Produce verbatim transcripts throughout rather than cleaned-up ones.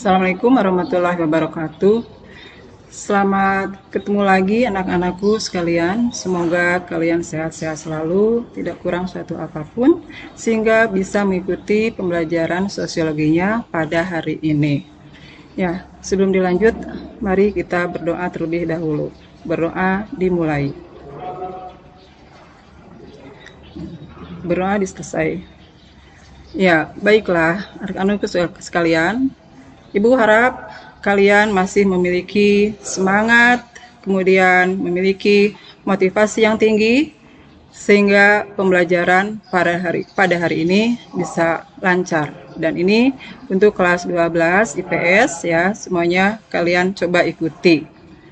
Assalamualaikum warahmatullahi wabarakatuh. Selamat ketemu lagi anak-anakku sekalian. Semoga kalian sehat-sehat selalu, tidak kurang suatu apapun, sehingga bisa mengikuti pembelajaran sosiologinya pada hari ini. Ya, sebelum dilanjut, mari kita berdoa terlebih dahulu. Berdoa dimulai. Berdoa diselesai. Ya, baiklah anak-anakku sekalian. Ibu harap kalian masih memiliki semangat, kemudian memiliki motivasi yang tinggi, sehingga pembelajaran pada hari pada hari ini bisa lancar. Dan ini untuk kelas dua belas I P S ya, semuanya kalian coba ikuti.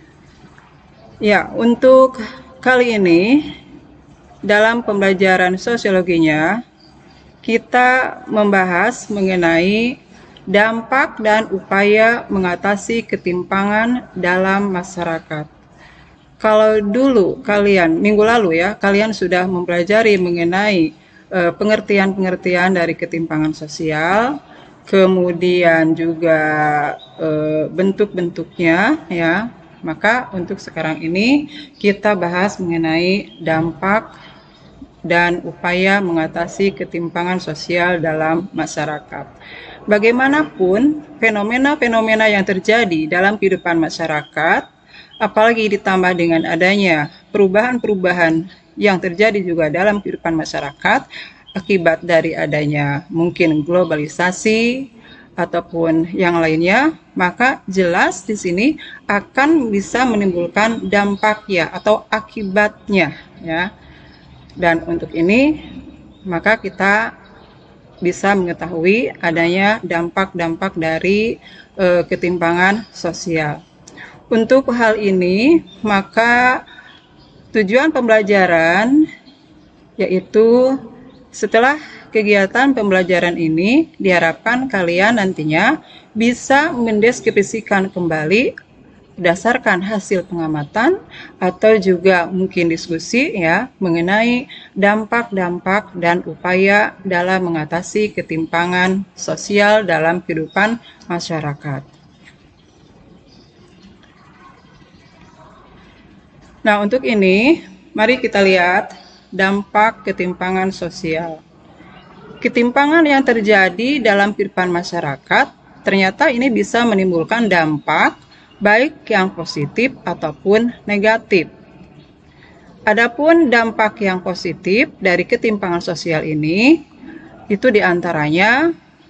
Ya, untuk kali ini dalam pembelajaran sosiologinya kita membahas mengenai dampak dan upaya mengatasi ketimpangan dalam masyarakat. Kalau dulu kalian, minggu lalu ya, kalian sudah mempelajari mengenai pengertian-pengertian dari ketimpangan sosial, kemudian juga e, bentuk-bentuknya ya. Maka untuk sekarang ini kita bahas mengenai dampak dan upaya mengatasi ketimpangan sosial dalam masyarakat. Bagaimanapun fenomena-fenomena yang terjadi dalam kehidupan masyarakat, apalagi ditambah dengan adanya perubahan-perubahan yang terjadi juga dalam kehidupan masyarakat akibat dari adanya mungkin globalisasi ataupun yang lainnya, maka jelas di sini akan bisa menimbulkan dampak ya atau akibatnya ya. Dan untuk ini maka kita bisa mengetahui adanya dampak-dampak dari e, ketimpangan sosial. Untuk hal ini, maka tujuan pembelajaran yaitu setelah kegiatan pembelajaran ini diharapkan kalian nantinya bisa mendeskripsikan kembali berdasarkan hasil pengamatan atau juga mungkin diskusi ya mengenai dampak-dampak dan upaya dalam mengatasi ketimpangan sosial dalam kehidupan masyarakat. Nah, untuk ini mari kita lihat dampak ketimpangan sosial. Ketimpangan yang terjadi dalam kehidupan masyarakat ternyata ini bisa menimbulkan dampak baik yang positif ataupun negatif. Adapun dampak yang positif dari ketimpangan sosial ini, itu diantaranya,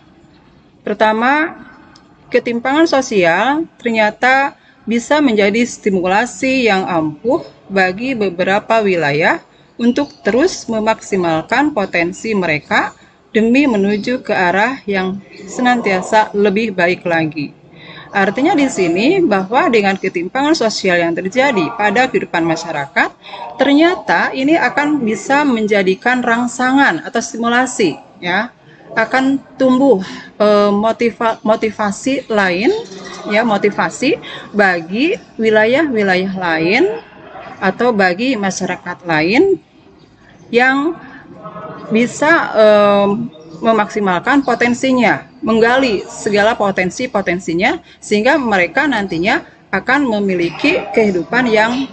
pertama, ketimpangan sosial ternyata bisa menjadi stimulasi yang ampuh bagi beberapa wilayah untuk terus memaksimalkan potensi mereka demi menuju ke arah yang senantiasa lebih baik lagi. Artinya di sini bahwa dengan ketimpangan sosial yang terjadi pada kehidupan masyarakat, ternyata ini akan bisa menjadikan rangsangan atau stimulasi, ya, akan tumbuh e, motiva, motivasi lain, ya, motivasi bagi wilayah-wilayah lain atau bagi masyarakat lain yang bisa e, memaksimalkan potensinya, menggali segala potensi-potensinya sehingga mereka nantinya akan memiliki kehidupan yang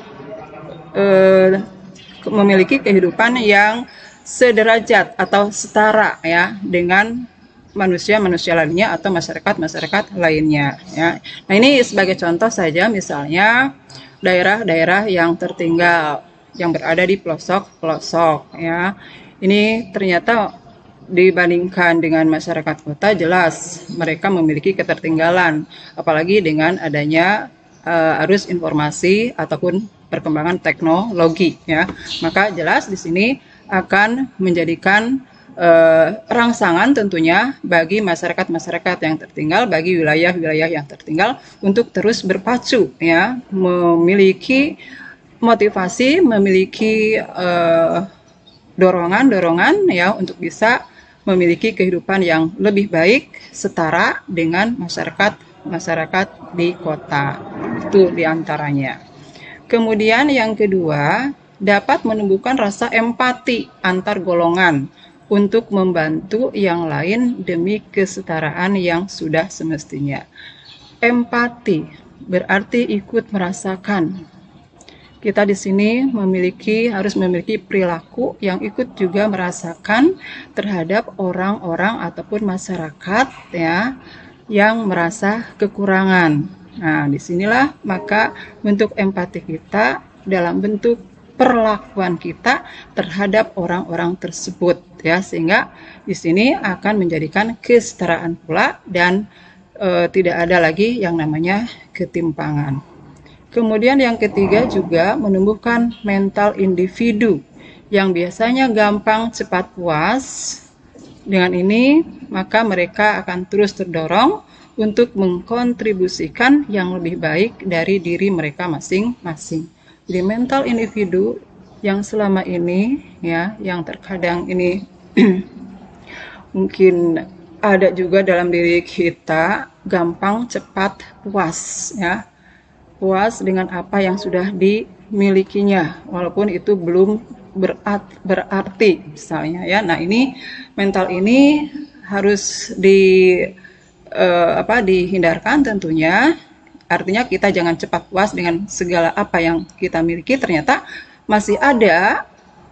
eh, memiliki kehidupan yang sederajat atau setara ya dengan manusia-manusia lainnya atau masyarakat-masyarakat lainnya ya. Nah, ini sebagai contoh saja misalnya daerah-daerah yang tertinggal yang berada di pelosok-pelosok ya. Ini ternyata dibandingkan dengan masyarakat kota jelas mereka memiliki ketertinggalan, apalagi dengan adanya uh, arus informasi ataupun perkembangan teknologi ya. Maka jelas di sini akan menjadikan uh, rangsangan tentunya bagi masyarakat-masyarakat yang tertinggal, bagi wilayah-wilayah yang tertinggal untuk terus berpacu ya, memiliki motivasi, memiliki uh, dorongan-dorongan ya untuk bisa memiliki kehidupan yang lebih baik setara dengan masyarakat-masyarakat di kota. Itu diantaranya. Kemudian yang kedua, dapat menumbuhkan rasa empati antar golongan untuk membantu yang lain demi kesetaraan yang sudah semestinya. Empati berarti ikut merasakan. Kita di sini memiliki harus memiliki perilaku yang ikut juga merasakan terhadap orang-orang ataupun masyarakat ya yang merasa kekurangan. Nah, disinilah maka bentuk empati kita dalam bentuk perlakuan kita terhadap orang-orang tersebut ya, sehingga di sini akan menjadikan kesetaraan pula dan e, tidak ada lagi yang namanya ketimpangan. Kemudian yang ketiga juga menumbuhkan mental individu yang biasanya gampang cepat puas. Dengan ini maka mereka akan terus terdorong untuk mengkontribusikan yang lebih baik dari diri mereka masing-masing. Jadi mental individu yang selama ini ya, yang terkadang ini mungkin ada juga dalam diri kita, gampang cepat puas ya. Puas dengan apa yang sudah dimilikinya walaupun itu belum berarti misalnya ya. Nah, ini mental ini harus di eh, apa dihindarkan tentunya. Artinya kita jangan cepat puas dengan segala apa yang kita miliki, ternyata masih ada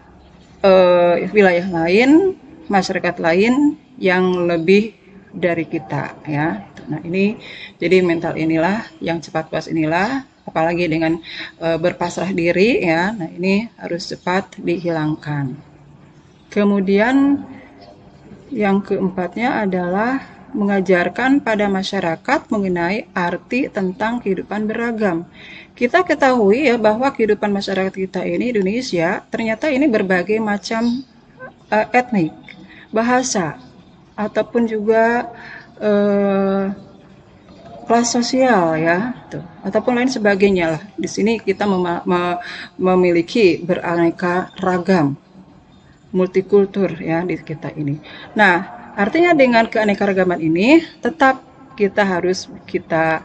eh, wilayah lain, masyarakat lain yang lebih dari kita ya. Nah, ini jadi mental inilah yang cepat puas inilah, apalagi dengan e, berpasrah diri ya. Nah, ini harus cepat dihilangkan. Kemudian yang keempatnya adalah mengajarkan pada masyarakat mengenai arti tentang kehidupan beragam. Kita ketahui ya bahwa kehidupan masyarakat kita ini Indonesia ternyata ini berbagai macam e, etnik, bahasa ataupun juga Uh, kelas sosial ya, tuh, ataupun lain sebagainya lah. Di sini kita mem mem memiliki beraneka ragam, multikultur ya di kita ini. Nah, artinya dengan keanekaragaman ini tetap kita harus kita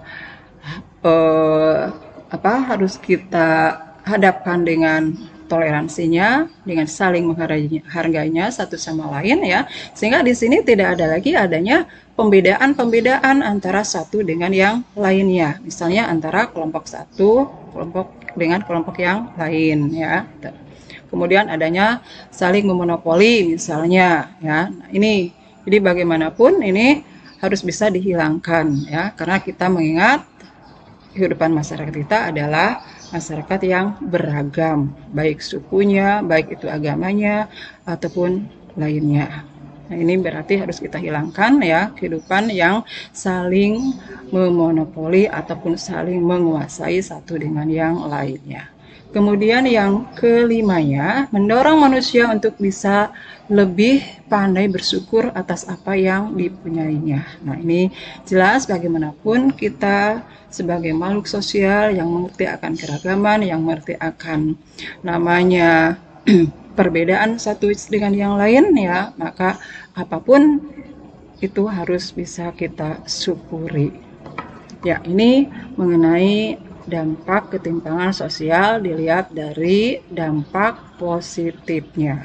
uh, apa harus kita hadapkan dengan toleransinya, dengan saling menghargainya satu sama lain ya, sehingga di sini tidak ada lagi adanya pembedaan-pembedaan antara satu dengan yang lainnya, misalnya antara kelompok satu kelompok dengan kelompok yang lain ya. Kemudian adanya saling memonopoli misalnya ya. Nah, ini jadi bagaimanapun ini harus bisa dihilangkan ya, karena kita mengingat kehidupan masyarakat kita adalah masyarakat yang beragam, baik sukunya, baik itu agamanya, ataupun lainnya. Nah, ini berarti harus kita hilangkan ya, kehidupan yang saling memonopoli ataupun saling menguasai satu dengan yang lainnya. Kemudian yang kelimanya, mendorong manusia untuk bisa lebih pandai bersyukur atas apa yang dipunyainya. Nah, ini jelas bagaimanapun kita sebagai makhluk sosial yang mengerti akan keragaman, yang mengerti akan namanya perbedaan satu dengan yang lain ya, maka apapun itu harus bisa kita syukuri. Ya, ini mengenai dampak ketimpangan sosial dilihat dari dampak positifnya.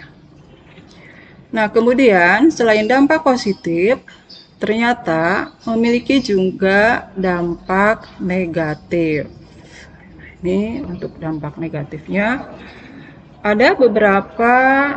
Nah, kemudian selain dampak positif, ternyata memiliki juga dampak negatif. Ini untuk dampak negatifnya ada beberapa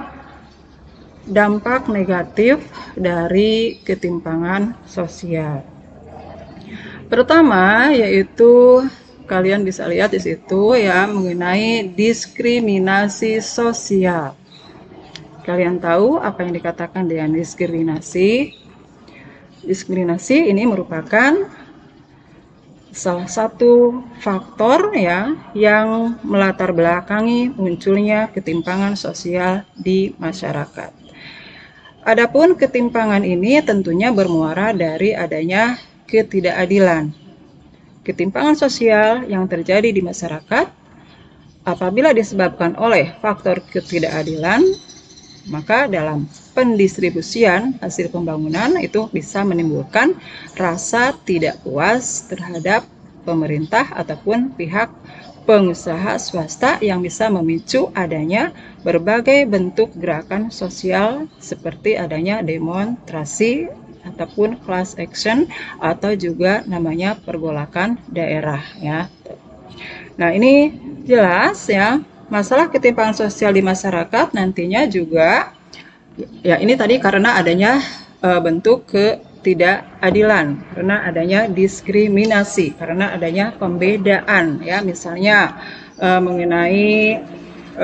dampak negatif dari ketimpangan sosial. Pertama yaitu kalian bisa lihat di situ ya, mengenai diskriminasi sosial. Kalian tahu apa yang dikatakan dengan diskriminasi? Diskriminasi ini merupakan salah satu faktor ya yang melatar belakangi munculnya ketimpangan sosial di masyarakat. Adapun ketimpangan ini tentunya bermuara dari adanya ketidakadilan. Ketimpangan sosial yang terjadi di masyarakat apabila disebabkan oleh faktor ketidakadilan, maka dalam pendistribusian hasil pembangunan itu bisa menimbulkan rasa tidak puas terhadap pemerintah ataupun pihak pengusaha swasta yang bisa memicu adanya berbagai bentuk gerakan sosial seperti adanya demonstrasi ataupun class action atau juga namanya pergolakan daerah ya. Nah, ini jelas ya, masalah ketimpangan sosial di masyarakat nantinya juga ya, ini tadi karena adanya e, bentuk ketidakadilan, karena adanya diskriminasi, karena adanya pembedaan ya, misalnya e, mengenai e,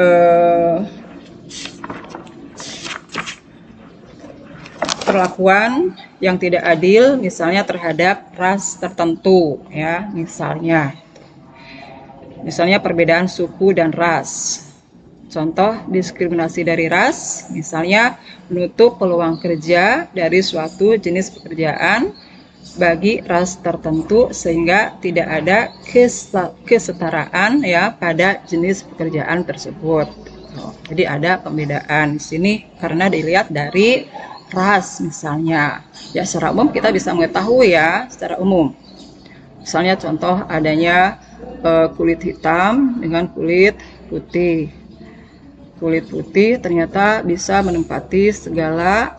perlakuan yang tidak adil misalnya terhadap ras tertentu ya, misalnya misalnya perbedaan suku dan ras. Contoh diskriminasi dari ras, misalnya menutup peluang kerja dari suatu jenis pekerjaan bagi ras tertentu sehingga tidak ada kesetaraan ya pada jenis pekerjaan tersebut. Jadi ada pembedaan di sini karena dilihat dari ras misalnya. Ya, secara umum kita bisa mengetahui ya, secara umum. Misalnya contoh adanya e, kulit hitam dengan kulit putih. Kulit putih ternyata bisa menempati segala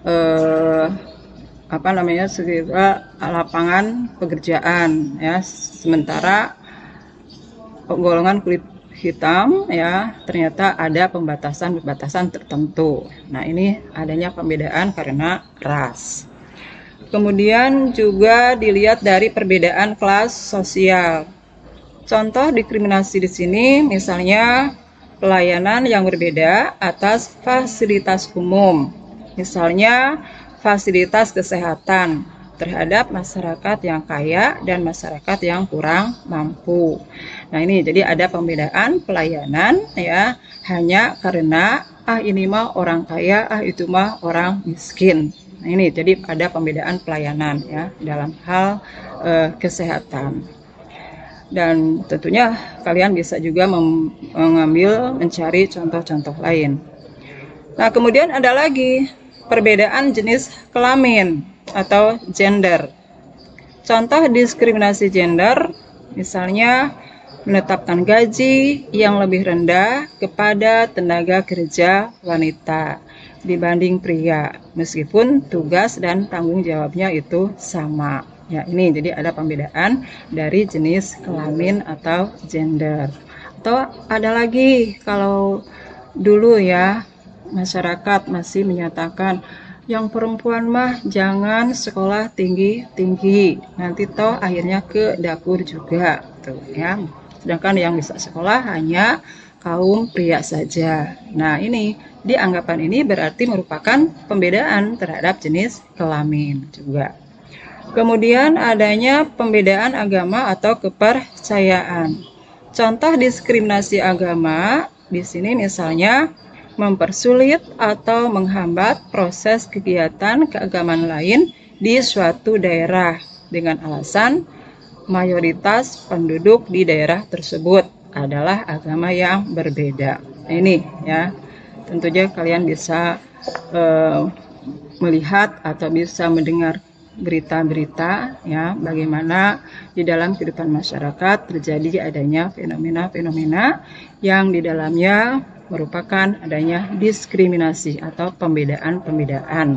eh, apa namanya segala lapangan pekerjaan ya, sementara golongan kulit hitam ya ternyata ada pembatasan-pembatasan tertentu. Nah, ini adanya pembedaan karena ras. Kemudian juga dilihat dari perbedaan kelas sosial. Contoh diskriminasi di sini misalnya pelayanan yang berbeda atas fasilitas umum, misalnya fasilitas kesehatan terhadap masyarakat yang kaya dan masyarakat yang kurang mampu. Nah, ini jadi ada pembedaan pelayanan ya, hanya karena ah ini mah orang kaya, ah itu mah orang miskin. Nah, ini jadi ada pembedaan pelayanan ya dalam hal eh, kesehatan. Dan tentunya kalian bisa juga mengambil, mencari contoh-contoh lain. Nah, kemudian ada lagi perbedaan jenis kelamin atau gender. Contoh diskriminasi gender, misalnya menetapkan gaji yang lebih rendah kepada tenaga kerja wanita dibanding pria, meskipun tugas dan tanggung jawabnya itu sama. Ya, ini jadi ada pembedaan dari jenis kelamin atau gender. Atau ada lagi kalau dulu ya masyarakat masih menyatakan yang perempuan mah jangan sekolah tinggi-tinggi, nanti toh akhirnya ke dapur juga tuh ya. Sedangkan yang bisa sekolah hanya kaum pria saja. Nah, ini di anggapan ini berarti merupakan pembedaan terhadap jenis kelamin juga. Kemudian adanya pembedaan agama atau kepercayaan. Contoh diskriminasi agama di sini misalnya mempersulit atau menghambat proses kegiatan keagamaan lain di suatu daerah dengan alasan mayoritas penduduk di daerah tersebut adalah agama yang berbeda. Nah, ini ya, tentunya kalian bisa uh, melihat atau bisa mendengar berita-berita ya bagaimana di dalam kehidupan masyarakat terjadi adanya fenomena-fenomena yang di dalamnya merupakan adanya diskriminasi atau pembedaan-pembedaan.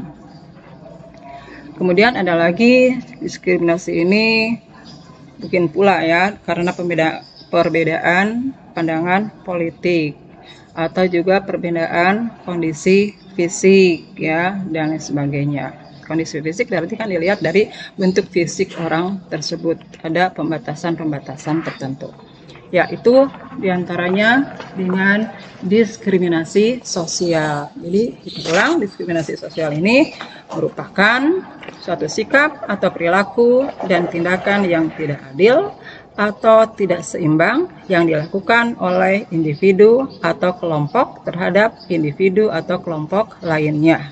Kemudian ada lagi diskriminasi ini mungkin pula ya karena pembeda, perbedaan pandangan politik atau juga perbedaan kondisi fisik ya dan lain sebagainya. Kondisi fisik berarti kan dilihat dari bentuk fisik orang tersebut, ada pembatasan-pembatasan tertentu. Ya, itu diantaranya dengan diskriminasi sosial. Jadi diulang, diskriminasi sosial ini merupakan suatu sikap atau perilaku dan tindakan yang tidak adil atau tidak seimbang yang dilakukan oleh individu atau kelompok terhadap individu atau kelompok lainnya.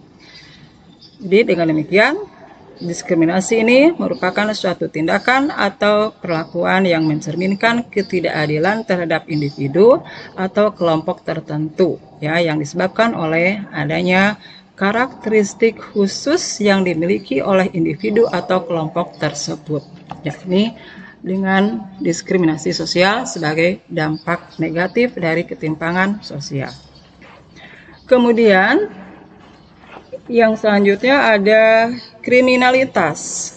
Jadi dengan demikian, diskriminasi ini merupakan suatu tindakan atau perlakuan yang mencerminkan ketidakadilan terhadap individu atau kelompok tertentu ya yang disebabkan oleh adanya karakteristik khusus yang dimiliki oleh individu atau kelompok tersebut. Yakni dengan diskriminasi sosial sebagai dampak negatif dari ketimpangan sosial. Kemudian yang selanjutnya ada kriminalitas.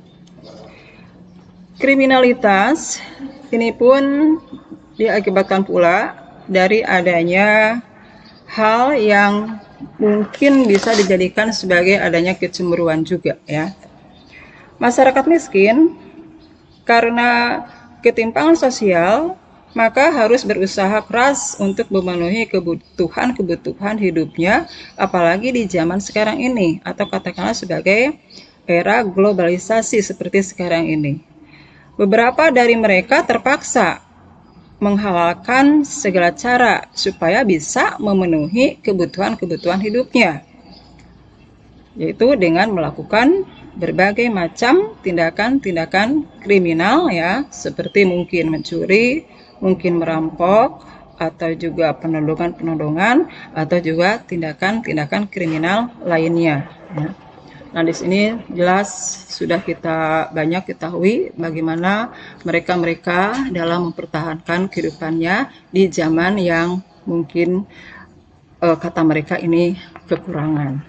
Kriminalitas ini pun diakibatkan pula dari adanya hal yang mungkin bisa dijadikan sebagai adanya kecemburuan juga ya. Masyarakat miskin karena ketimpangan sosial maka harus berusaha keras untuk memenuhi kebutuhan-kebutuhan hidupnya, apalagi di zaman sekarang ini, atau katakanlah sebagai era globalisasi seperti sekarang ini. Beberapa dari mereka terpaksa menghalalkan segala cara supaya bisa memenuhi kebutuhan-kebutuhan hidupnya, yaitu dengan melakukan berbagai macam tindakan-tindakan kriminal ya, seperti mungkin mencuri, mungkin merampok, atau juga penodongan-penodongan, atau juga tindakan-tindakan kriminal lainnya. Ya. Nah, di sini jelas sudah kita banyak ketahui bagaimana mereka-mereka dalam mempertahankan kehidupannya di zaman yang mungkin eh, kata mereka ini kekurangan.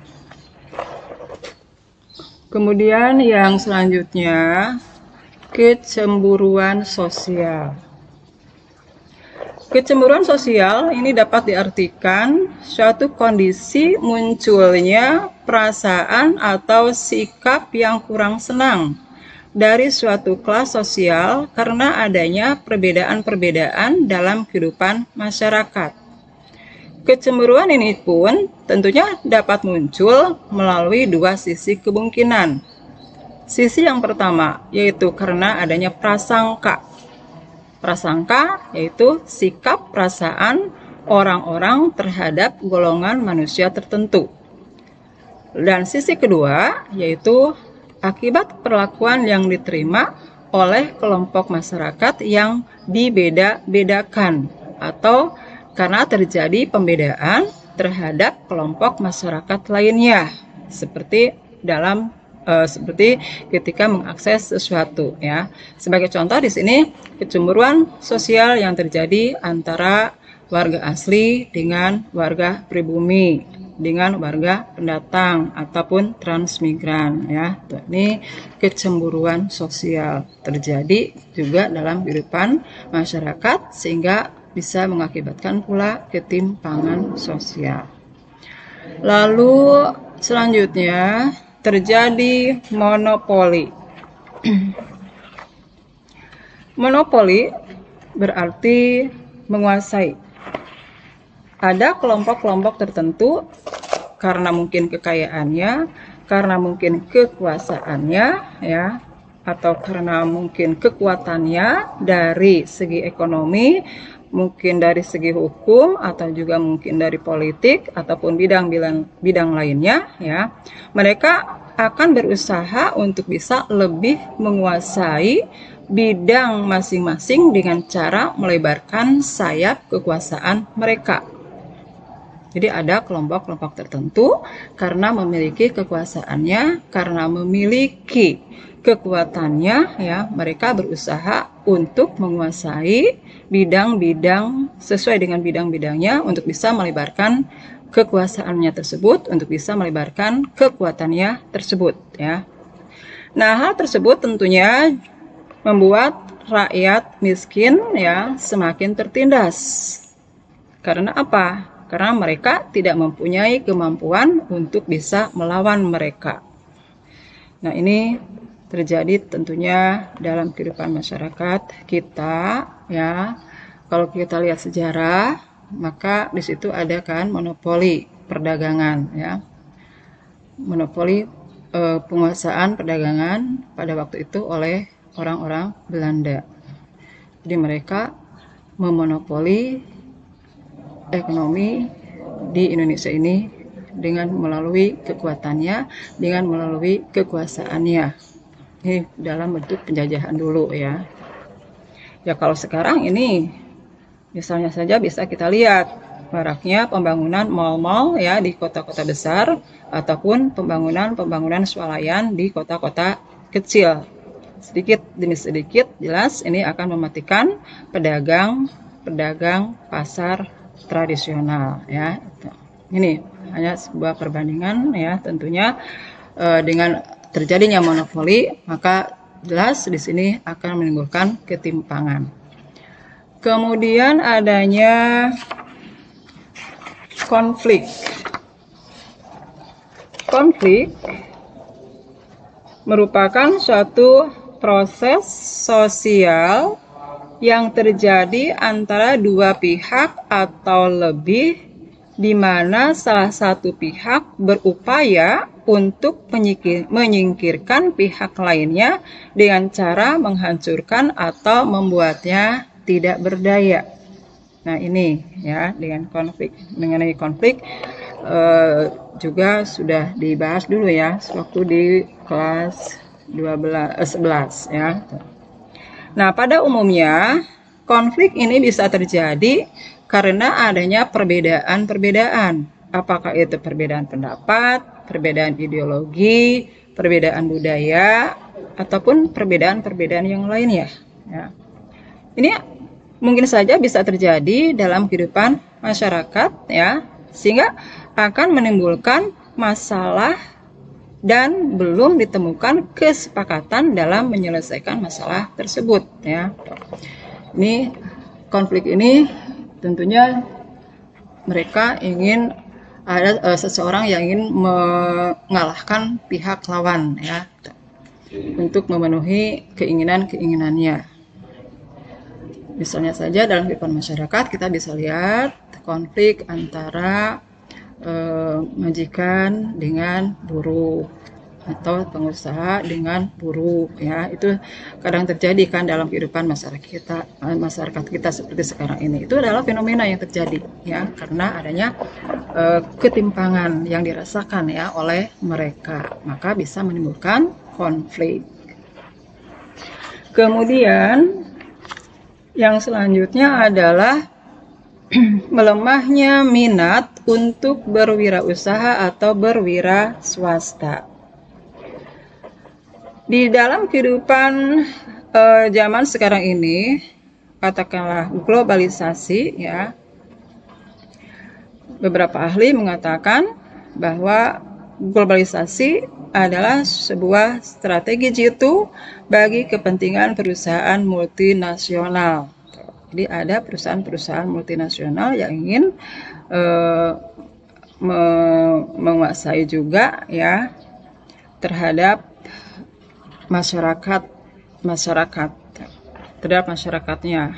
Kemudian yang selanjutnya, kecemburuan sosial. Kecemburuan sosial ini dapat diartikan suatu kondisi munculnya perasaan atau sikap yang kurang senang dari suatu kelas sosial karena adanya perbedaan-perbedaan dalam kehidupan masyarakat. Kecemburuan ini pun tentunya dapat muncul melalui dua sisi kemungkinan. Sisi yang pertama yaitu karena adanya prasangka. Prasangka yaitu sikap perasaan orang-orang terhadap golongan manusia tertentu. Dan sisi kedua yaitu akibat perlakuan yang diterima oleh kelompok masyarakat yang dibeda-bedakan atau karena terjadi pembedaan terhadap kelompok masyarakat lainnya, seperti dalam Uh, seperti ketika mengakses sesuatu ya. Sebagai contoh di sini kecemburuan sosial yang terjadi antara warga asli dengan warga pribumi, dengan warga pendatang ataupun transmigran ya. Ini kecemburuan sosial terjadi juga dalam kehidupan masyarakat sehingga bisa mengakibatkan pula ketimpangan sosial. Lalu selanjutnya terjadi monopoli. Monopoli berarti menguasai. Ada kelompok-kelompok tertentu karena mungkin kekayaannya, karena mungkin kekuasaannya, ya, atau karena mungkin kekuatannya dari segi ekonomi, mungkin dari segi hukum, atau juga mungkin dari politik ataupun bidang-bidang bidang lainnya ya. Mereka akan berusaha untuk bisa lebih menguasai bidang masing-masing dengan cara melebarkan sayap kekuasaan mereka. Jadi ada kelompok-kelompok tertentu karena memiliki kekuasaannya, karena memiliki kekuatannya ya, mereka berusaha untuk menguasai bidang-bidang sesuai dengan bidang-bidangnya untuk bisa melebarkan kekuasaannya tersebut, untuk bisa melebarkan kekuatannya tersebut ya. Nah, hal tersebut tentunya membuat rakyat miskin ya semakin tertindas. Karena apa? Karena mereka tidak mempunyai kemampuan untuk bisa melawan mereka. Nah, ini terjadi tentunya dalam kehidupan masyarakat kita ya. Kalau kita lihat sejarah, maka di situ ada kan monopoli perdagangan ya. Monopoli e, penguasaan perdagangan pada waktu itu oleh orang-orang Belanda. Jadi mereka memonopoli ekonomi di Indonesia ini dengan melalui kekuatannya, dengan melalui kekuasaannya. Ini dalam bentuk penjajahan dulu ya. Ya kalau sekarang ini misalnya saja bisa kita lihat maraknya pembangunan mal-mal ya di kota-kota besar ataupun pembangunan-pembangunan swalayan di kota-kota kecil. Sedikit demi sedikit jelas ini akan mematikan pedagang-pedagang pasar tradisional ya. Ini hanya sebuah perbandingan ya, tentunya eh, dengan terjadinya monopoli, maka jelas di sini akan menimbulkan ketimpangan. Kemudian adanya konflik. Konflik merupakan suatu proses sosial yang terjadi antara dua pihak atau lebih, di mana salah satu pihak berupaya untuk menyingkirkan pihak lainnya dengan cara menghancurkan atau membuatnya tidak berdaya. Nah, ini ya, dengan konflik, mengenai konflik eh, juga sudah dibahas dulu ya waktu di kelas dua belas, eh, sebelas ya. Nah, pada umumnya konflik ini bisa terjadi karena adanya perbedaan-perbedaan. Apakah itu perbedaan pendapat, perbedaan ideologi, perbedaan budaya, ataupun perbedaan-perbedaan yang lainnya. Ya. Ini mungkin saja bisa terjadi dalam kehidupan masyarakat, ya, sehingga akan menimbulkan masalah dan belum ditemukan kesepakatan dalam menyelesaikan masalah tersebut, ya. Ini konflik ini tentunya mereka ingin ada uh, seseorang yang ingin mengalahkan pihak lawan, ya, untuk memenuhi keinginan-keinginannya. Misalnya saja dalam kehidupan masyarakat kita bisa lihat konflik antara Eh, majikan dengan buruh atau pengusaha dengan buruh, ya, itu kadang terjadi kan dalam kehidupan masyarakat kita masyarakat kita seperti sekarang ini. Itu adalah fenomena yang terjadi, ya, karena adanya eh, ketimpangan yang dirasakan ya oleh mereka, maka bisa menimbulkan konflik. Kemudian yang selanjutnya adalah melemahnya minat untuk berwirausaha atau berwira swasta. Di dalam kehidupan eh, zaman sekarang ini, katakanlah globalisasi, ya, beberapa ahli mengatakan bahwa globalisasi adalah sebuah strategi jitu bagi kepentingan perusahaan multinasional. Jadi ada perusahaan-perusahaan multinasional yang ingin uh, me menguasai juga, ya, terhadap masyarakat masyarakat terhadap masyarakatnya.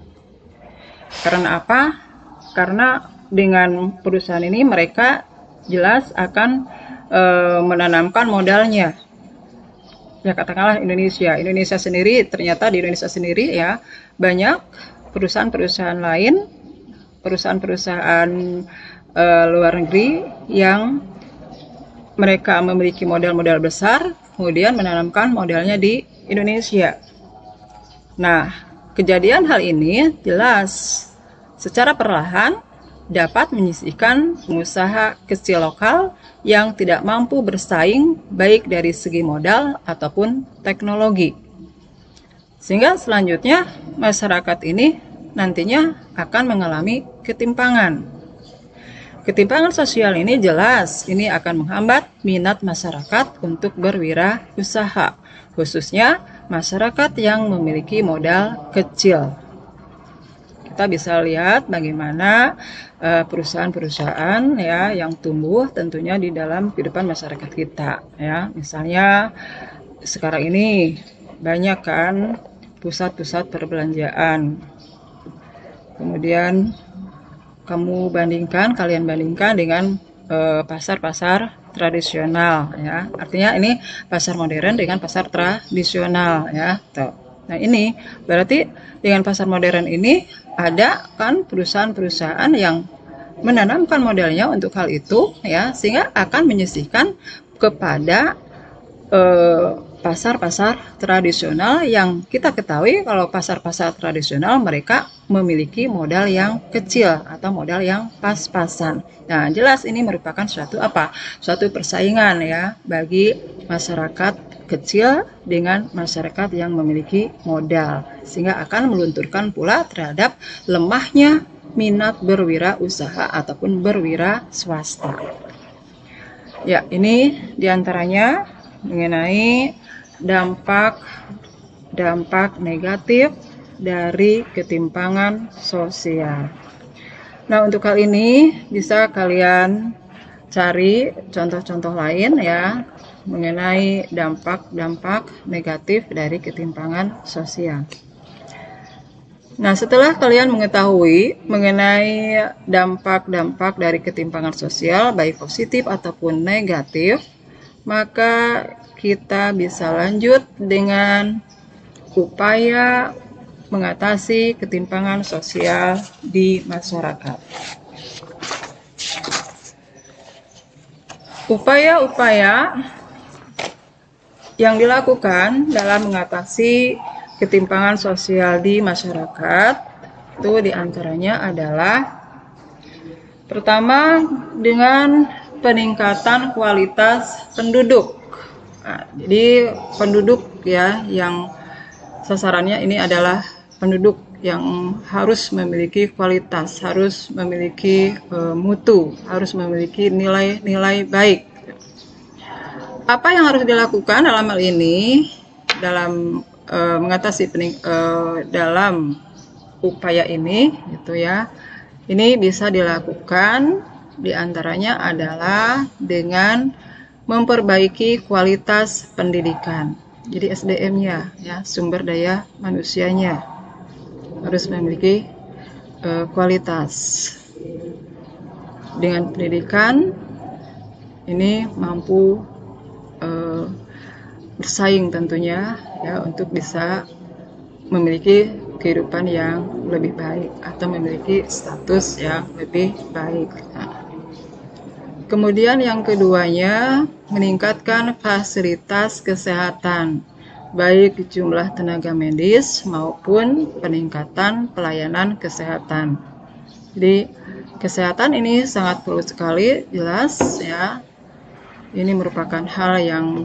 Karena apa? Karena dengan perusahaan ini mereka jelas akan uh, menanamkan modalnya. Ya, katakanlah Indonesia. Indonesia sendiri, ternyata di Indonesia sendiri, ya, banyak perusahaan-perusahaan lain, perusahaan-perusahaan e, luar negeri yang mereka memiliki modal-modal besar, kemudian menanamkan modalnya di Indonesia. Nah, kejadian hal ini jelas secara perlahan dapat menyisihkan pengusaha kecil lokal yang tidak mampu bersaing baik dari segi modal ataupun teknologi. Sehingga selanjutnya masyarakat ini nantinya akan mengalami ketimpangan. Ketimpangan sosial ini jelas ini akan menghambat minat masyarakat untuk berwirausaha, khususnya masyarakat yang memiliki modal kecil. Kita bisa lihat bagaimana perusahaan-perusahaan, ya, yang tumbuh tentunya di dalam kehidupan masyarakat kita, ya. Misalnya sekarang ini banyak kan pusat-pusat perbelanjaan. Kemudian kamu bandingkan, kalian bandingkan dengan pasar-pasar uh, tradisional, ya. Artinya ini pasar modern dengan pasar tradisional, ya. Tuh. Nah, ini berarti dengan pasar modern ini ada kan perusahaan-perusahaan yang menanamkan modalnya untuk hal itu, ya, sehingga akan menyisihkan kepada pasar-pasar uh, tradisional yang kita ketahui kalau pasar-pasar tradisional mereka memiliki modal yang kecil atau modal yang pas-pasan. Nah, jelas ini merupakan suatu apa? Suatu persaingan, ya, bagi masyarakat kecil dengan masyarakat yang memiliki modal, sehingga akan melunturkan pula terhadap lemahnya minat berwirausaha ataupun berwira swasta. Ya, ini diantaranya mengenai dampak-dampak negatif dari ketimpangan sosial. Nah, untuk hal ini bisa kalian cari contoh-contoh lain ya mengenai dampak-dampak negatif dari ketimpangan sosial. Nah, setelah kalian mengetahui mengenai dampak-dampak dari ketimpangan sosial, baik positif ataupun negatif, maka kita bisa lanjut dengan upaya mengatasi ketimpangan sosial di masyarakat. Upaya-upaya yang dilakukan dalam mengatasi ketimpangan sosial di masyarakat itu diantaranya adalah pertama dengan peningkatan kualitas penduduk. Nah, jadi penduduk ya yang sasarannya ini adalah penduduk yang harus memiliki kualitas, harus memiliki e, mutu, harus memiliki nilai-nilai baik. Apa yang harus dilakukan dalam hal ini dalam e, mengatasi pening, e, dalam upaya ini, gitu ya? Ini bisa dilakukan diantaranya adalah dengan memperbaiki kualitas pendidikan. Jadi S D M-nya, ya, sumber daya manusianya harus memiliki uh, kualitas. Dengan pendidikan ini mampu uh, bersaing tentunya ya untuk bisa memiliki kehidupan yang lebih baik atau memiliki status yang lebih baik. Nah, kemudian yang keduanya, meningkatkan fasilitas kesehatan, baik jumlah tenaga medis maupun peningkatan pelayanan kesehatan. Jadi kesehatan ini sangat perlu sekali, jelas ya. Ini merupakan hal yang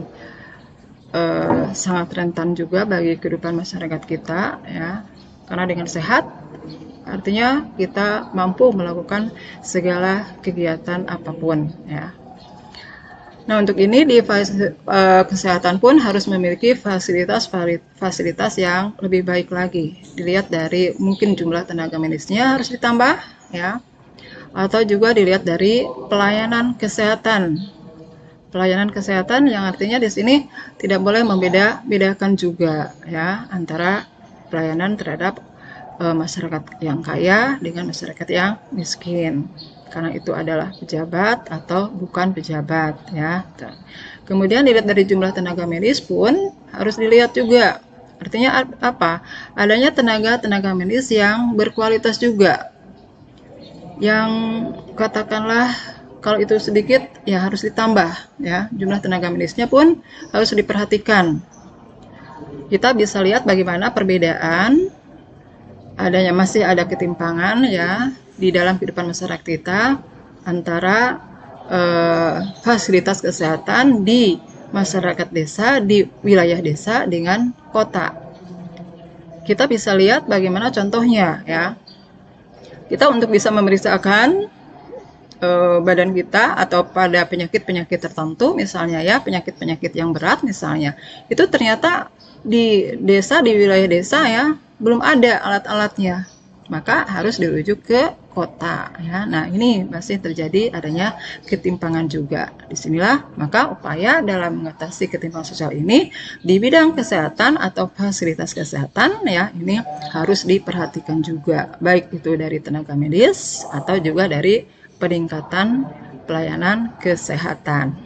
eh, sangat rentan juga bagi kehidupan masyarakat kita ya. Karena dengan sehat artinya kita mampu melakukan segala kegiatan apapun ya. Nah, untuk ini di uh, kesehatan pun harus memiliki fasilitas fasilitas yang lebih baik lagi. Dilihat dari mungkin jumlah tenaga medisnya harus ditambah ya. Atau juga dilihat dari pelayanan kesehatan. Pelayanan kesehatan yang artinya di sini tidak boleh membeda-bedakan juga ya antara pelayanan terhadap uh, masyarakat yang kaya dengan masyarakat yang miskin. Karena itu adalah pejabat atau bukan pejabat ya. Kemudian dilihat dari jumlah tenaga medis pun harus dilihat juga. Artinya apa? Adanya tenaga-tenaga medis yang berkualitas juga. Yang katakanlah kalau itu sedikit ya harus ditambah ya. Jumlah tenaga medisnya pun harus diperhatikan. Kita bisa lihat bagaimana perbedaan adanya masih ada ketimpangan ya di dalam kehidupan masyarakat kita antara eh, fasilitas kesehatan di masyarakat desa, di wilayah desa dengan kota. Kita bisa lihat bagaimana contohnya ya. Kita untuk bisa memeriksakan eh, badan kita atau pada penyakit-penyakit tertentu misalnya ya, penyakit-penyakit yang berat misalnya, itu ternyata di desa, di wilayah desa ya belum ada alat-alatnya, maka harus dirujuk ke kota ya. Nah, ini masih terjadi adanya ketimpangan juga. Disinilah maka upaya dalam mengatasi ketimpangan sosial ini di bidang kesehatan atau fasilitas kesehatan ya, ini harus diperhatikan juga, baik itu dari tenaga medis atau juga dari peningkatan pelayanan kesehatan.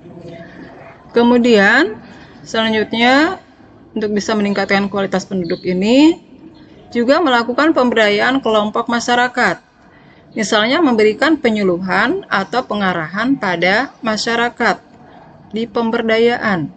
Kemudian selanjutnya, untuk bisa meningkatkan kualitas penduduk ini, juga melakukan pemberdayaan kelompok masyarakat. Misalnya memberikan penyuluhan atau pengarahan pada masyarakat di pemberdayaan.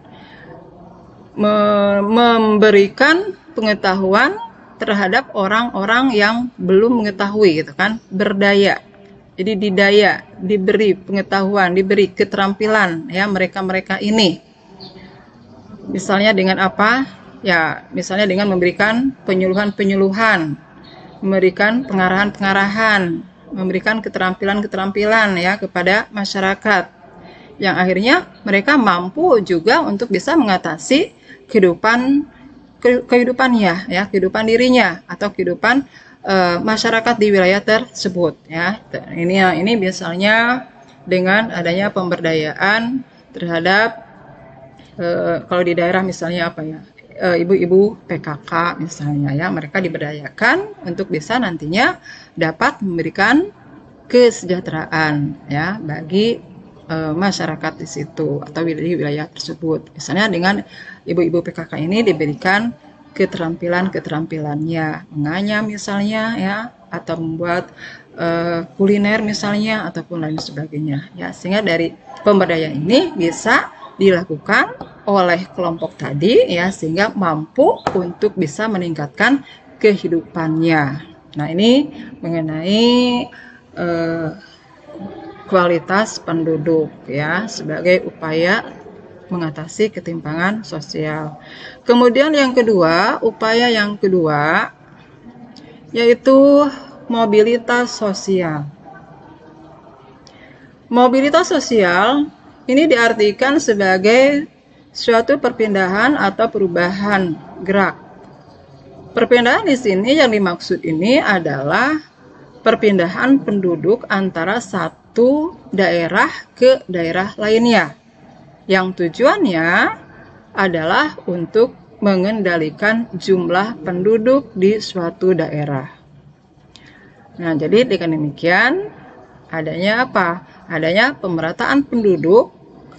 Memberikan pengetahuan terhadap orang-orang yang belum mengetahui gitu kan, berdaya. Jadi didaya, diberi pengetahuan, diberi keterampilan ya mereka-mereka ini. Misalnya dengan apa? Ya, misalnya dengan memberikan penyuluhan-penyuluhan, memberikan pengarahan-pengarahan, memberikan keterampilan-keterampilan ya kepada masyarakat yang akhirnya mereka mampu juga untuk bisa mengatasi kehidupan kehidupannya ya, kehidupan dirinya atau kehidupan uh, masyarakat di wilayah tersebut ya. Ini ini biasanya dengan adanya pemberdayaan terhadap uh, kalau di daerah misalnya apa ya, ibu-ibu P K K misalnya ya, mereka diberdayakan untuk bisa nantinya dapat memberikan kesejahteraan ya bagi e, masyarakat di situ atau di wilayah tersebut. Misalnya dengan ibu-ibu P K K ini diberikan keterampilan-keterampilannya, menganyam misalnya ya, atau membuat e, kuliner misalnya ataupun lain sebagainya ya, sehingga dari pemberdayaan ini bisa dilakukan oleh kelompok tadi ya, sehingga mampu untuk bisa meningkatkan kehidupannya. Nah, ini mengenai eh, kualitas penduduk ya sebagai upaya mengatasi ketimpangan sosial. Kemudian yang kedua, upaya yang kedua yaitu mobilitas sosial. Mobilitas sosial ini diartikan sebagai suatu perpindahan atau perubahan gerak. Perpindahan di sini yang dimaksud ini adalah perpindahan penduduk antara satu daerah ke daerah lainnya, yang tujuannya adalah untuk mengendalikan jumlah penduduk di suatu daerah. Nah, jadi dengan demikian adanya apa? Adanya pemerataan penduduk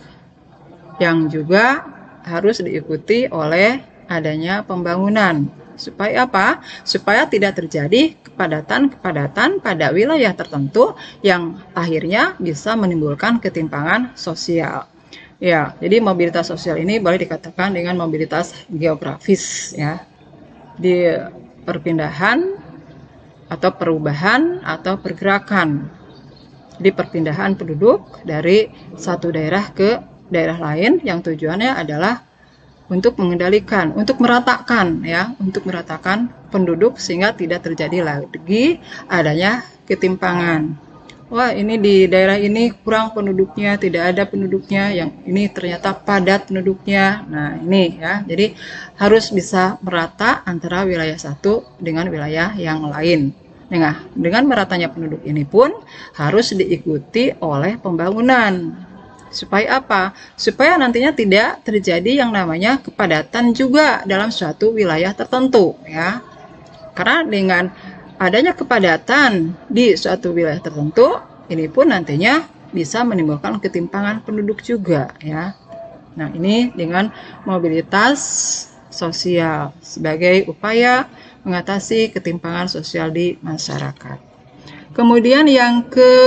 yang juga harus diikuti oleh adanya pembangunan. Supaya apa? Supaya tidak terjadi kepadatan-kepadatan pada wilayah tertentu yang akhirnya bisa menimbulkan ketimpangan sosial. Ya, jadi mobilitas sosial ini boleh dikatakan dengan mobilitas geografis ya. Di perpindahan atau perubahan atau pergerakan. Di perpindahan penduduk dari satu daerah ke daerah lain yang tujuannya adalah untuk mengendalikan, untuk meratakan ya, untuk meratakan penduduk sehingga tidak terjadi lagi adanya ketimpangan. Wah, ini di daerah ini kurang penduduknya, tidak ada penduduknya, yang ini ternyata padat penduduknya. Nah, ini ya. Jadi harus bisa merata antara wilayah satu dengan wilayah yang lain. Nah, dengan meratanya penduduk ini pun harus diikuti oleh pembangunan. Supaya apa? Supaya nantinya tidak terjadi yang namanya kepadatan juga dalam suatu wilayah tertentu ya. Karena dengan adanya kepadatan di suatu wilayah tertentu, ini pun nantinya bisa menimbulkan ketimpangan penduduk juga ya. Nah, ini dengan mobilitas sosial sebagai upaya mengatasi ketimpangan sosial di masyarakat. Kemudian yang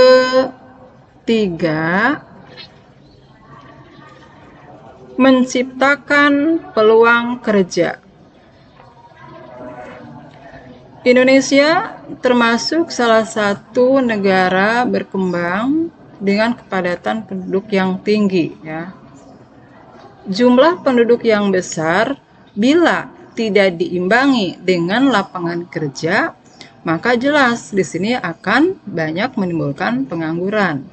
ketiga, menciptakan peluang kerja. Indonesia termasuk salah satu negara berkembang dengan kepadatan penduduk yang tinggi ya. Jumlah penduduk yang besar bila tidak diimbangi dengan lapangan kerja, maka jelas di sini akan banyak menimbulkan pengangguran.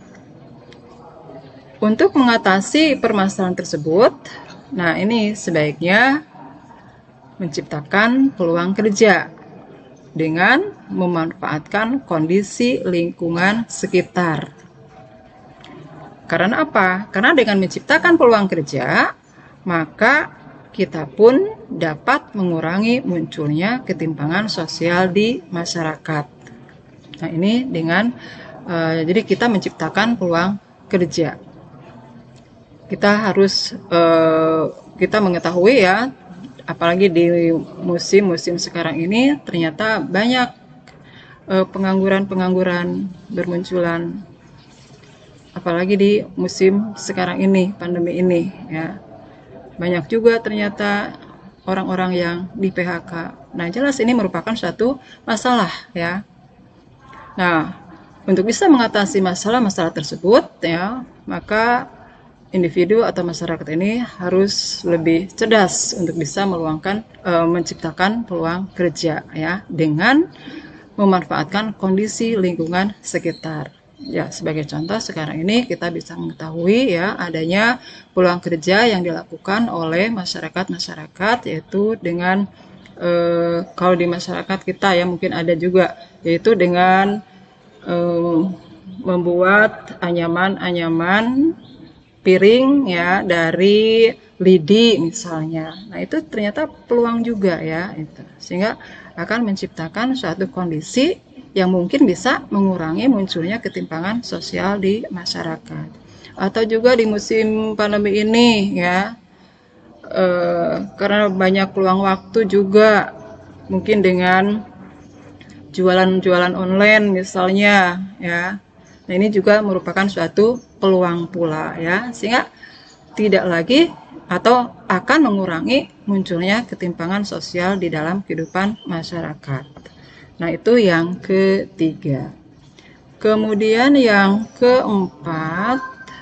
Untuk mengatasi permasalahan tersebut, nah ini sebaiknya menciptakan peluang kerja dengan memanfaatkan kondisi lingkungan sekitar. Karena apa? Karena dengan menciptakan peluang kerja, maka kita pun dapat mengurangi munculnya ketimpangan sosial di masyarakat. Nah, ini dengan uh, jadi kita menciptakan peluang kerja. Kita harus uh, kita mengetahui ya, apalagi di musim-musim sekarang ini ternyata banyak pengangguran-pengangguran uh, bermunculan, apalagi di musim sekarang ini, pandemi ini ya. Banyak juga ternyata orang-orang yang di P H K. Nah, jelas ini merupakan suatu masalah ya. Nah, untuk bisa mengatasi masalah-masalah tersebut ya, maka individu atau masyarakat ini harus lebih cerdas untuk bisa meluangkan, e, menciptakan peluang kerja ya, dengan memanfaatkan kondisi lingkungan sekitar. Ya, sebagai contoh sekarang ini kita bisa mengetahui ya adanya peluang kerja yang dilakukan oleh masyarakat-masyarakat, yaitu dengan eh, kalau di masyarakat kita ya mungkin ada juga, yaitu dengan eh, membuat anyaman-anyaman piring ya dari lidi misalnya. Nah, itu ternyata peluang juga ya itu. Sehingga akan menciptakan suatu kondisi yang mungkin bisa mengurangi munculnya ketimpangan sosial di masyarakat. Atau juga di musim pandemi ini ya, eh, karena banyak peluang waktu juga, mungkin dengan jualan-jualan online misalnya ya. Nah, ini juga merupakan suatu peluang pula ya, sehingga tidak lagi atau akan mengurangi munculnya ketimpangan sosial di dalam kehidupan masyarakat. Nah, itu yang ketiga. Kemudian yang keempat,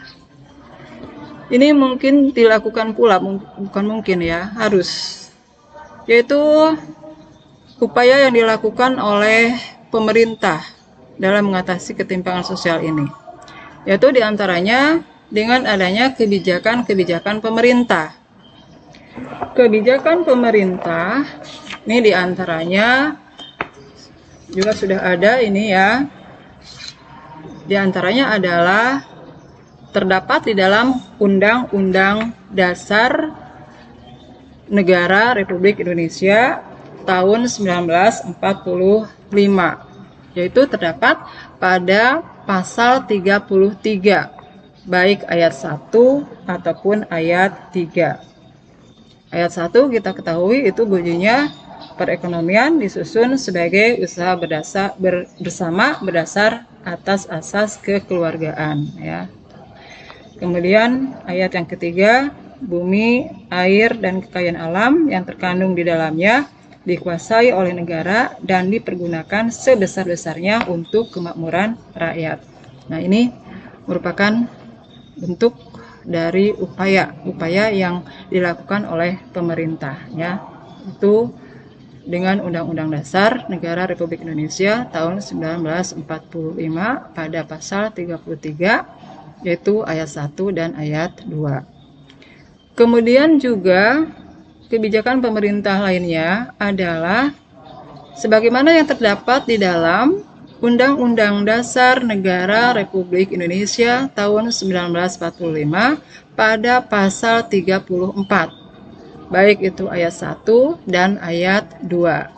ini mungkin dilakukan pula, bukan mungkin ya, harus, yaitu upaya yang dilakukan oleh pemerintah dalam mengatasi ketimpangan sosial ini, yaitu diantaranya dengan adanya kebijakan-kebijakan pemerintah. Kebijakan pemerintah ini diantaranya juga sudah ada ini ya, diantaranya adalah terdapat di dalam Undang-Undang Dasar Negara Republik Indonesia tahun sembilan belas empat puluh lima, yaitu terdapat pada pasal tiga puluh tiga, baik ayat satu ataupun ayat tiga. Ayat satu kita ketahui itu bunyinya, perekonomian disusun sebagai usaha berdasar, ber, bersama berdasar atas asas kekeluargaan ya. Kemudian ayat yang ketiga, bumi, air, dan kekayaan alam yang terkandung di dalamnya dikuasai oleh negara dan dipergunakan sebesar-besarnya untuk kemakmuran rakyat. Nah, ini merupakan bentuk dari upaya-upaya yang dilakukan oleh pemerintah ya. Itu dengan Undang-Undang Dasar Negara Republik Indonesia tahun sembilan belas empat puluh lima pada pasal tiga puluh tiga, yaitu ayat satu dan ayat dua. Kemudian juga kebijakan pemerintah lainnya adalah sebagaimana yang terdapat di dalam Undang-Undang Dasar Negara Republik Indonesia tahun sembilan belas empat puluh lima pada pasal tiga puluh empat, baik itu ayat satu dan ayat dua.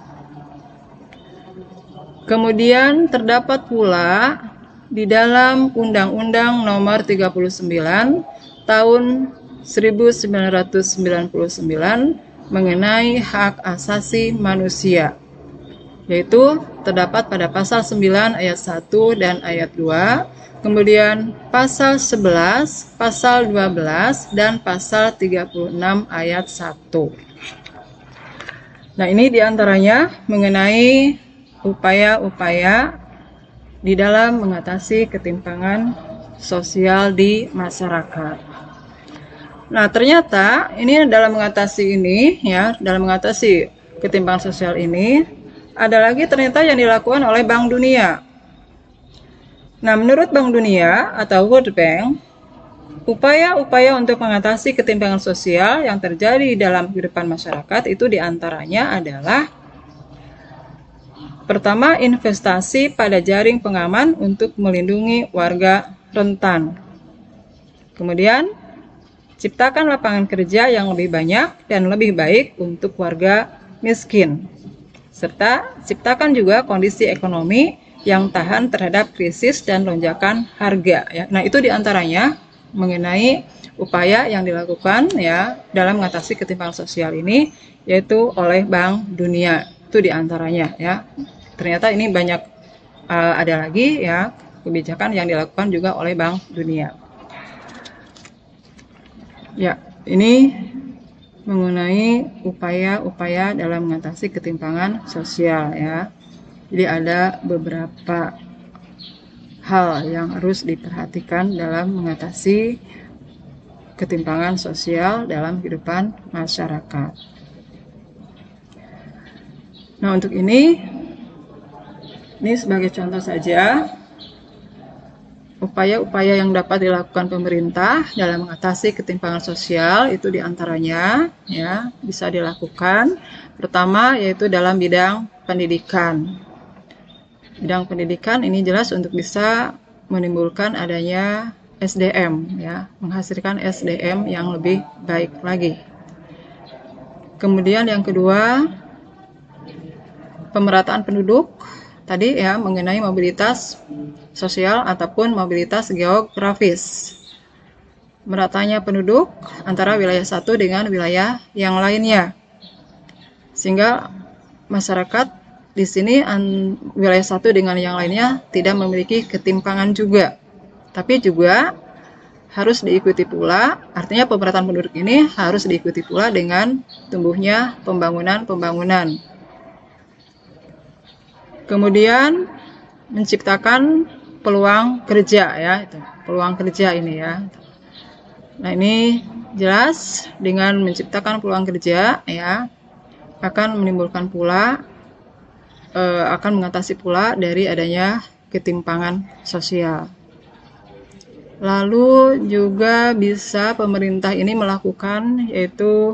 Kemudian terdapat pula di dalam Undang-Undang Nomor tiga puluh sembilan tahun seribu sembilan ratus sembilan puluh sembilan mengenai hak asasi manusia, yaitu terdapat pada pasal sembilan ayat satu dan ayat dua, kemudian pasal sebelas, pasal dua belas, dan pasal tiga puluh enam ayat satu. Nah, ini diantaranya mengenai upaya-upaya di dalam mengatasi ketimpangan sosial di masyarakat. Nah, ternyata ini dalam mengatasi ini ya, dalam mengatasi ketimpangan sosial ini ada lagi ternyata yang dilakukan oleh Bank Dunia. Nah, menurut Bank Dunia atau World Bank, upaya-upaya untuk mengatasi ketimpangan sosial yang terjadi dalam kehidupan masyarakat itu diantaranya adalah pertama, investasi pada jaring pengaman untuk melindungi warga rentan. Kemudian, ciptakan lapangan kerja yang lebih banyak dan lebih baik untuk warga miskin. Serta ciptakan juga kondisi ekonomi yang tahan terhadap krisis dan lonjakan harga. Ya. Nah, itu diantaranya mengenai upaya yang dilakukan ya dalam mengatasi ketimpangan sosial ini, yaitu oleh Bank Dunia. Itu diantaranya ya. Ternyata ini banyak uh, ada lagi ya kebijakan yang dilakukan juga oleh Bank Dunia. Ya, ini mengenai upaya-upaya dalam mengatasi ketimpangan sosial ya. Jadi ada beberapa hal yang harus diperhatikan dalam mengatasi ketimpangan sosial dalam kehidupan masyarakat. Nah, untuk ini ini sebagai contoh saja upaya-upaya yang dapat dilakukan pemerintah dalam mengatasi ketimpangan sosial itu diantaranya ya bisa dilakukan. Pertama yaitu dalam bidang pendidikan. Bidang pendidikan ini jelas untuk bisa menimbulkan adanya S D M ya, menghasilkan S D M yang lebih baik lagi. Kemudian yang kedua, pemerataan penduduk tadi ya mengenai mobilitas sosial ataupun mobilitas geografis. Meratanya penduduk antara wilayah satu dengan wilayah yang lainnya. Sehingga masyarakat di sini wilayah satu dengan yang lainnya tidak memiliki ketimpangan juga. Tapi juga harus diikuti pula, artinya pemerataan penduduk ini harus diikuti pula dengan tumbuhnya pembangunan-pembangunan. Kemudian menciptakan peluang kerja ya, itu peluang kerja ini ya. Nah ini jelas dengan menciptakan peluang kerja ya akan menimbulkan pula eh, akan mengatasi pula dari adanya ketimpangan sosial. Lalu juga bisa pemerintah ini melakukan yaitu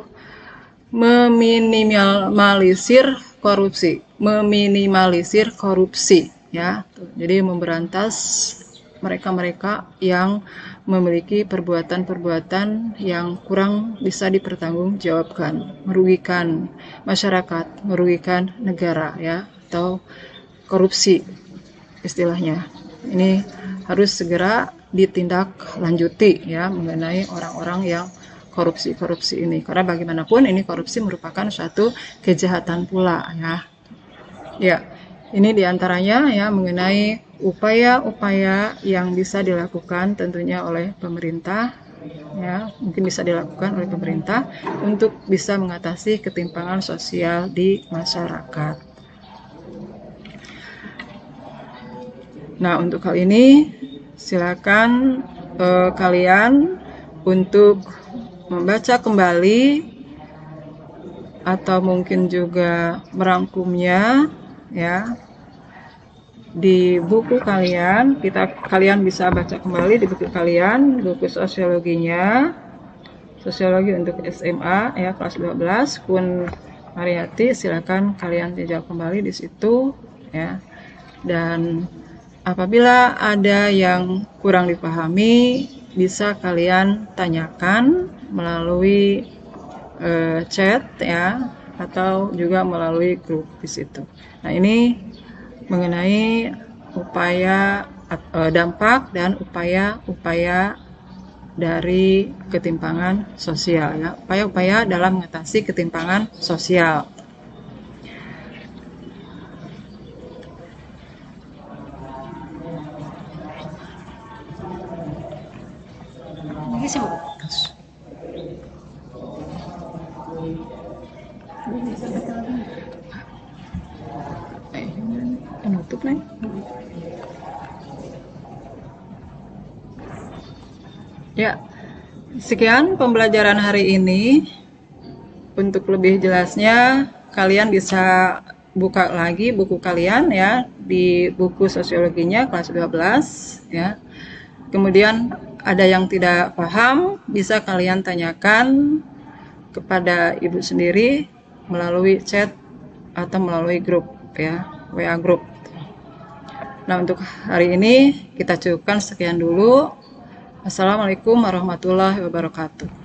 meminimalisir korupsi, meminimalisir korupsi ya. Jadi memberantas mereka-mereka yang memiliki perbuatan-perbuatan yang kurang bisa dipertanggungjawabkan, merugikan masyarakat, merugikan negara ya, atau korupsi istilahnya. Ini harus segera ditindaklanjuti ya mengenai orang-orang yang korupsi-korupsi ini, karena bagaimanapun ini korupsi merupakan suatu kejahatan pula ya. Ya, ini diantaranya ya mengenai upaya-upaya yang bisa dilakukan tentunya oleh pemerintah ya, mungkin bisa dilakukan oleh pemerintah untuk bisa mengatasi ketimpangan sosial di masyarakat. Nah, untuk hal ini silakan eh, kalian untuk membaca kembali atau mungkin juga merangkumnya ya di buku kalian. Kita kalian bisa baca kembali di buku kalian, buku sosiologinya, sosiologi untuk S M A ya kelas dua belas Pun Mariati. Silakan kalian jajal kembali di situ ya. Dan apabila ada yang kurang dipahami bisa kalian tanyakan melalui uh, chat ya, atau juga melalui grup di situ. Nah, ini mengenai upaya uh, dampak dan upaya-upaya dari ketimpangan sosial ya, upaya-upaya dalam mengatasi ketimpangan sosial. Ya, sekian pembelajaran hari ini. Untuk lebih jelasnya, kalian bisa buka lagi buku kalian ya, di buku sosiologinya kelas dua belas ya. Kemudian ada yang tidak paham, bisa kalian tanyakan kepada ibu sendiri melalui chat atau melalui grup ya, W A grup. Nah, untuk hari ini kita cukupkan sekian dulu. Assalamualaikum warahmatullahi wabarakatuh.